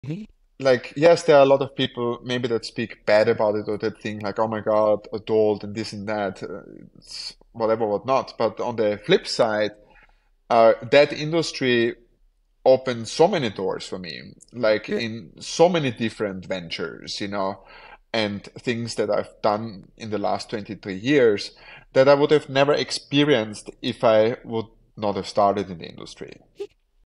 Mhm. Like, yes, there are a lot of people maybe that speak bad about it or that think like, oh my God, adult and this and that, it's whatever, whatnot. But on the flip side, that industry opened so many doors for me, like Yeah. in so many different ventures, and things that I've done in the last 23 years that I would have never experienced if I would not have started in the industry.